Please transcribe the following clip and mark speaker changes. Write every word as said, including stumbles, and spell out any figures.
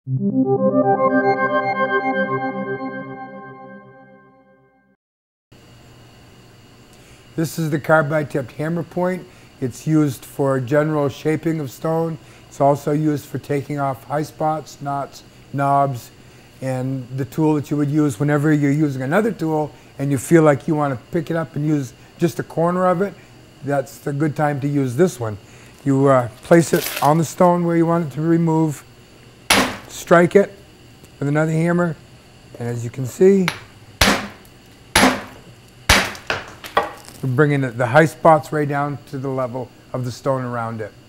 Speaker 1: This is the Carbide-Tipped Hammer Point. It's used for general shaping of stone. It's also used for taking off high spots, knots, knobs, and the tool that you would use whenever you're using another tool and you feel like you want to pick it up and use just a corner of it. That's the good time to use this one. You uh, place it on the stone where you want it to remove, strike it with another hammer, and as you can see, we're bringing the high spots right down to the level of the stone around it.